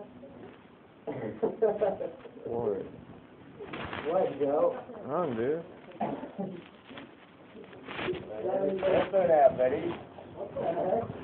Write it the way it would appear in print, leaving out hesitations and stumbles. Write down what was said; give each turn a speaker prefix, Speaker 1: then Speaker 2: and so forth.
Speaker 1: What?
Speaker 2: What, Joe?
Speaker 1: I'm dude.
Speaker 2: That's it out, buddy. What the heck?